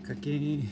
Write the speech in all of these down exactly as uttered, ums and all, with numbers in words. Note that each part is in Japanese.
課金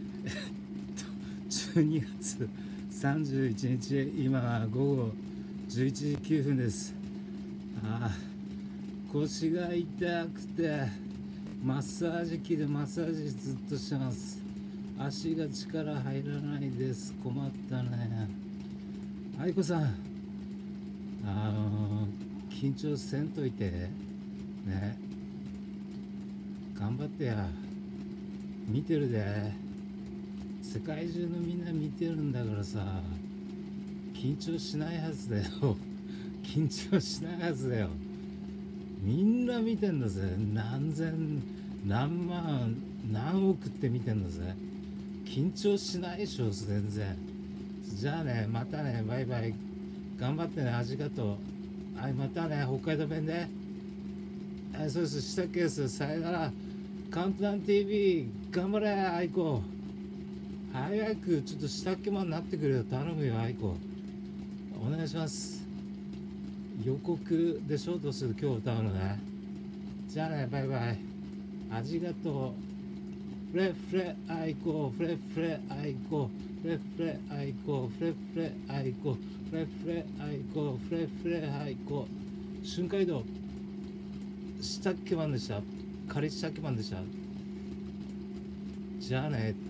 じゅうにがつさんじゅういちにち、今は午後じゅういちじきゅうふんです。ああ、腰が痛くてマッサージ機でマッサージずっとしてます。足が力入らないです。困ったね。愛子さん、あの緊張せんといてね、頑張ってや。見てるで、世界中のみんな見てるんだからさ、緊張しないはずだよ。緊張しないはずだよ。みんな見てんだぜ。何千何万何億って見てんだぜ。緊張しないでしょ全然。じゃあね、またね、バイバイ。頑張ってね、ありがとう。はい、またね、北海道弁で。はい、そうです、したっけです。さよなら。カウントダウン ティーブイ、頑張れ、アイコ。早くちょっとしたっけまになってくれよ。頼むよ、アイコ。お願いします。予告でショートする今日歌うのね。じゃあね、バイバイ。ありがとう。フレフレアイコ、フレフレアイコ、フレフレアイコ、フレフレアイコ、フレフレアイコ、フレフレアイコ。瞬間移動。したっけマンでした。仮したっけマンでした。じゃあね。